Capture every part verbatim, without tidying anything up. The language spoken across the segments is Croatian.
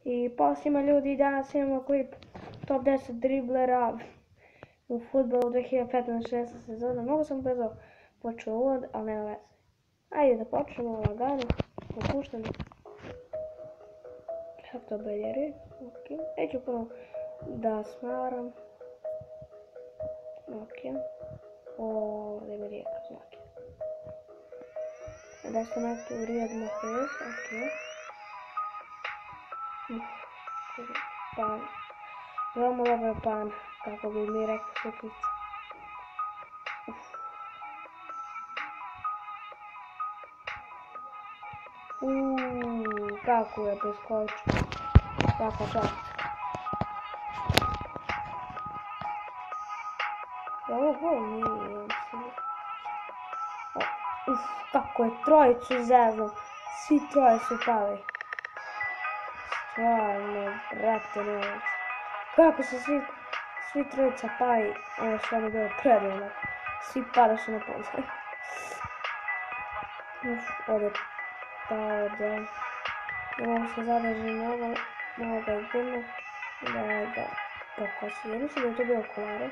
I poslije ima ljudi, danas imamo klip top deset driblera u fudbalu dvije hiljade petnaeste šesnaeste sezona. Mnogo sam brzo počeo uvod, ali nema veze. Ajde da počnemo lagano, popušteno. Kako to beljeri? Ok. Neću prvo da smaram. Ok. Ovdje mi rijeka znaki. Da se nekto u Riyad Mahrez. Ok. Pan. Veoma dobar pan, kako bi mi rekli sukice. Uuuu, kako je preskočio. Svaka čast. Ovo gol nije sigurno. Uf, kako je trojicu zezno. Svi troje su pali. Stvarno, brate, nemoć. Kako su svi, svi trojica pali. Ovo stvarno bilo predivno. Svi pada su na pozdrav. Uf, ovdje pa ovdje. Ne mogu se zadržiti mnogo. Malo ga izgurno. Da ga pokosi. Ja mislim da je to bio kolare.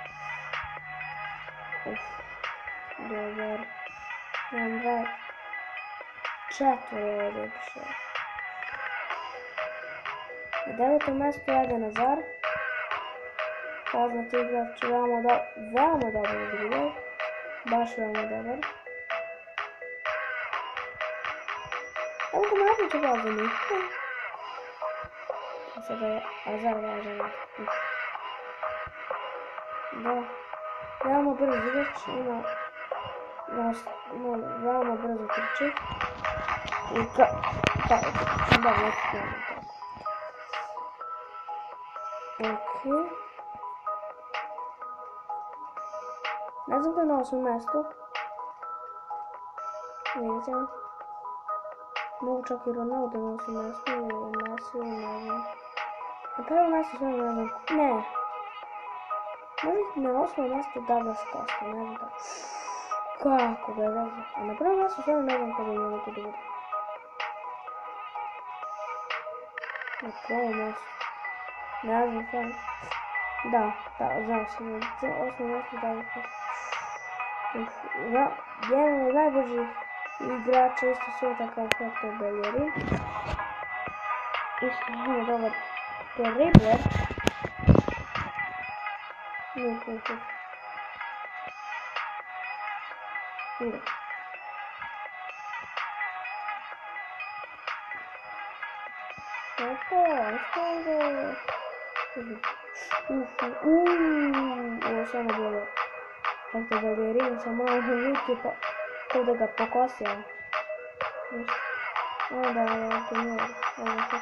Uf, dobar. Jedan, dva, četvr je ovdje upišao. Na devetom mjestu Eden Hazard. Poznati igrač, veoma, do, veoma dobar igrač. Baš veoma dobar. Evo ga mladin će baš zanimljivo. A sada je Hazard važan. Da. Veoma brz igrač, ima no, veoma brzo trči. I ka... ka... da, neću gledam tako. Ok. Ne znam da je na osmom mjestu. Vidite. Mogu čak i Ronaldo na osmom mjestu ili Messi, ne znam. Na prvom mjestu sve ne znam. Ne. Možda na osmom mjestu Douglas Costa, ne znam da. Kako ga je veze. A na prvom mjestu sve ne znam kada imamo to da bude. Na prvom mjestu. Ne znam sam. Da, da, znao sam. Na osmom mjestu Douglas Costa. Jedan od najboljih igrača isto svijeta kao Hector Bellerin. Isto ima dobar dribler. Uf, uf, uf. Ide. Opa, što ide? Uf, uuuu, ovo samo bilo. Hector Bellerin sam malo ljuti pa to da ga pokosio. Ništa. Onda je to njur. Ovo to.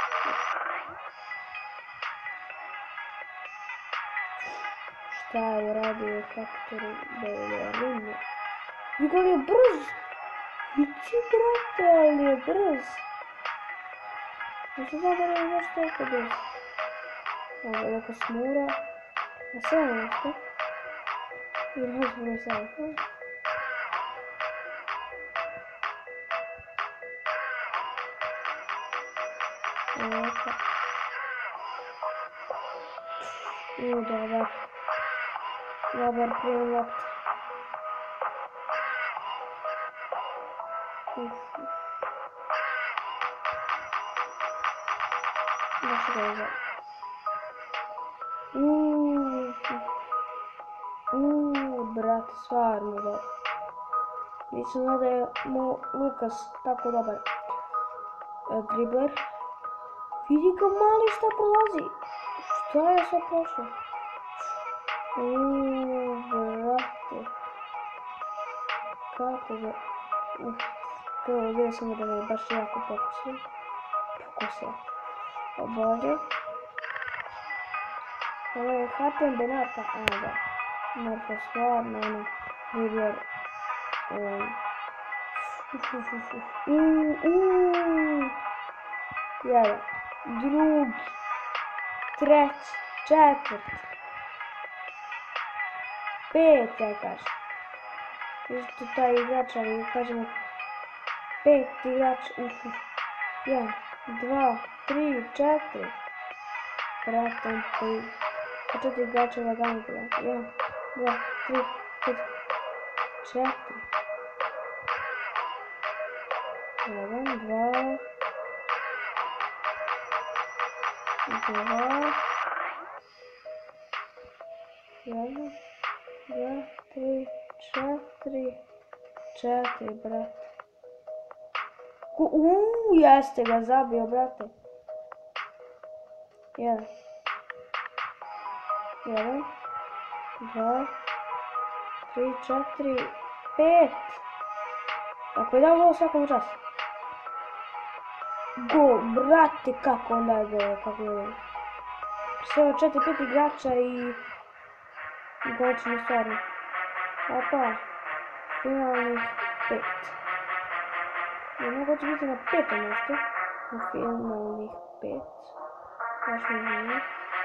Šta je uradio Hector Bellerin? Igor je brz! Ići brate, ali je brz! Nisam znao da je baš toliko brz. Ovo je lako smura. Na sedam mjesto. I razboro sedam. Ovako. U, dobar. Dobar prijem lopta. Uf, uf. Baš ga je za... Uuuu. Uuuu, brate, stvarno dobro. Nisam znao da je Lukas tako dobar dribler. Vidi ga mali šta prolazi. Šta je sve prošlo? Uuuu, brate. Kako ga... Uf, prvo vidio sam da me baš jako pokusio. Pokusio. Obolio. Ovo je Hatem Benata, a da. Marko stvarno, ono, dribler. Uf, uf, uf, uf. Uuuu, uuuu. Jedan, drugi, treći, četvrti, pet, ja kažem. Isto taj igrač, ali kažemo pet igrač, uf, uf. Jedan, dva, tri, četiri. Brate, pet. Pa četiri igrača lagano brate. jedan, dva, tri, četiri. četiri. jedan, dva. dva. jedan, dva, tri, četiri. četiri, brate. Uuu, jeste ga zabio, brate. jedan. jedan, dva, tri, četiri, pet. Tako je dao gol svakom času. Gol, brate, kako onda je gol, kako je gol. Sve četiri, pet igrača i... I goćemo stvarno. Opa, finalnih pet. Jedno će biti na petom mjestu. Na finalnih pet. Baš mi zanimljivo.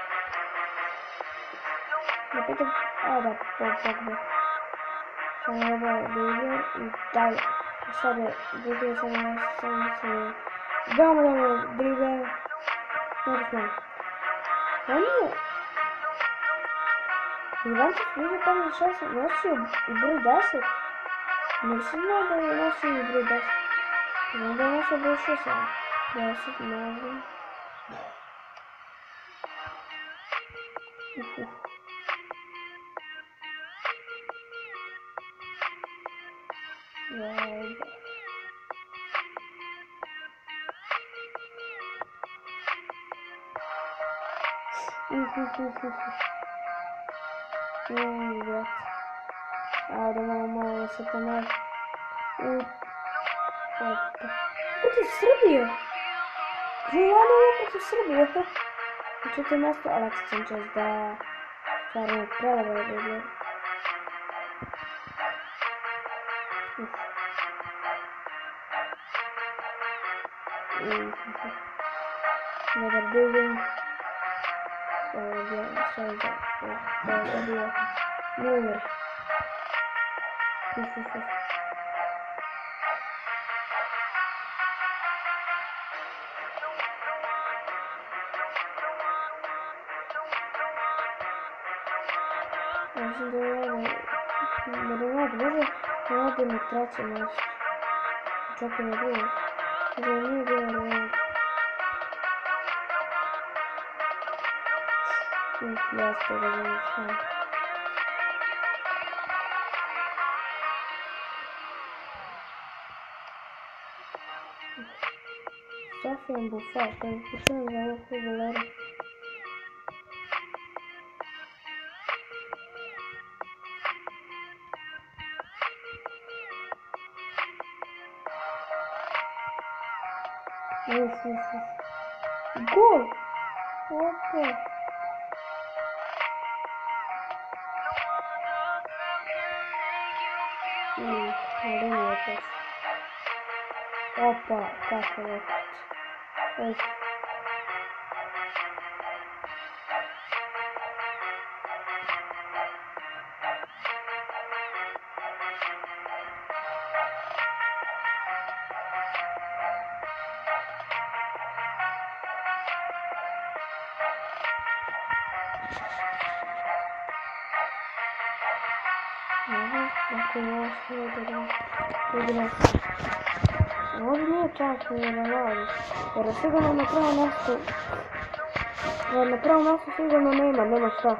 Na petom... A da, Paul Pogba. Samo je ovo Dilger i dalje. Sad je dvije hiljade sedamnaest. Veoma dobro dribler. Možda smo. On je... Juventus dvije hiljade petnaest šest nosio i broj deset. Nisam znao da je nosio i broj deset. Znam da je nosio broj šest. deset, ne znam. Uf, uf. Jaj, da. Uf, uf, uf, uf. Uuu, brat. Ajde, malo, malo da se pomeri. Uuu. Opa. Protiv Srbije! Milano je protiv Srbije. Na četiri mjesto Alexis Sanchez, da. Stvarno, prelego je bilo. Uf. Uf. Dobar building. Ovo je bio, sve za... Da je zabio. Milner. Uf, uf, uf. Mislim da je ovo... Da je ovo može Ronaldo na trećem mjestu. Čak i na drugom. Da nije bilo Ronaldo. Uf, jeste ga znam sam. Sofijan Buffal, to je počujem za ovog futbolera. Uf, uf, uf. Gol! Opa! Uf, ali nije to. Opa, kako lokat. Uf. Aha, ako je ovo što je da igra. Ovdje nije čak ni Ronaldo, jer je sigurno na prvom mjestu, jer na prvom mjestu sigurno nema, nema šta.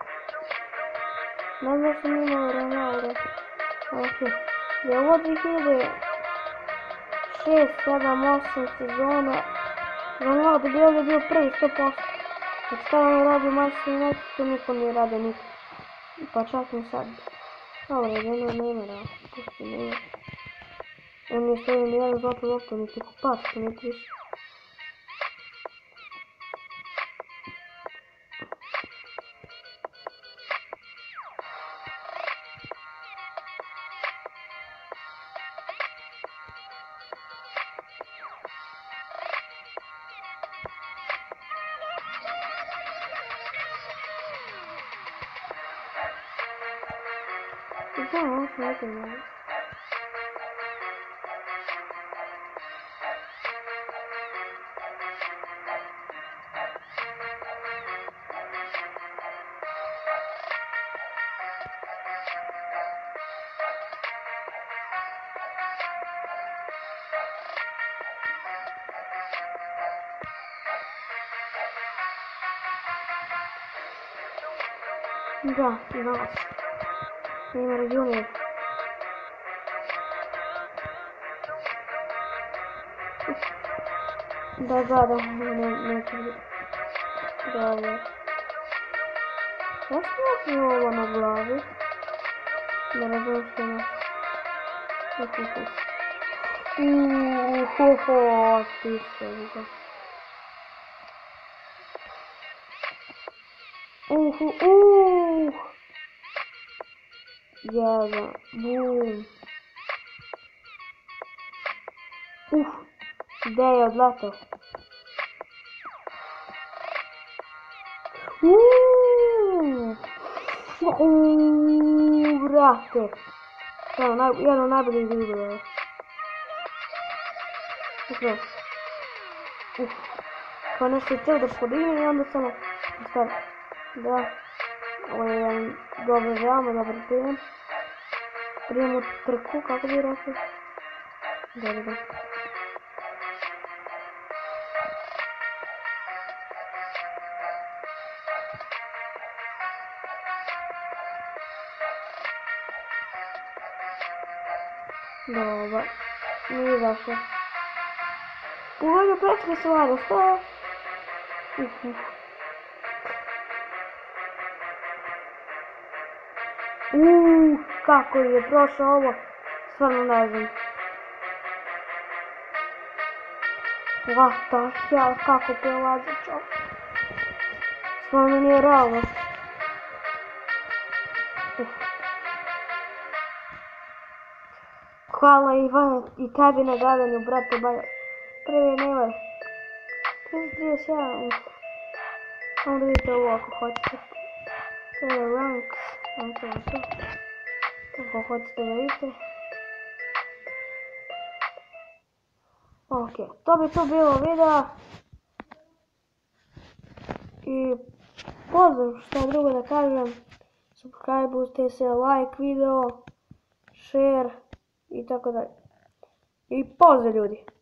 Ne znam što nije imao Ronaldo. Ok, je ovo dvije hiljade šest, sedam, osam sezona, Ronaldo bi ovdje bio prvi sto posto. Jer šta on je radio Manchester United, to niko nije radio nikad. Pa čak ni sad. Dobro, jedno nema da, pusti nema. On nije stavio ni jedan zlatu loptu, niti kupač, to niti više. I znam, ovo sam nekaj malo. Da, nas. Nema regionu. Da, da, da, ne, neću biti. Dobro. Zašto je ovo na glavi? Ne razumijem što nas. Uuuu, ho, ho, ti se vidio. Uhu, uuuu. Jedan, bum. Uf, gdje je odletao? Uuuu. Uuuu, brate. Jedan od najboljih videa. Dakle, uf, pa nešto cijel da podigne i onda samo stavi. Da, ovo je jedan dobar, veoma dobar prijem. Prijem u trku, kako bi rekli. Dobro, da. Dobro, nije zašto. Uvodio prečke stvari, što? Uf, uf. Uuuu, kako je prošao ovo, stvarno ne znam. What the hell, kako prelazi čovjek. Stvarno nije realno. Uf. Hvala Ivane i tebi na gledanju, brate Baja. Prvi Nevar. trideset trideset jedan, uf. Onda vidite ovo ako hoćete. To je ranks. Znači ovo to. Ako hoćete da vidite. Ok, to bi to bilo video. I pozdrav, što drugo da kažem. Subscribe-ujte se, like video, share i tako dalje. I pozdrav ljudi!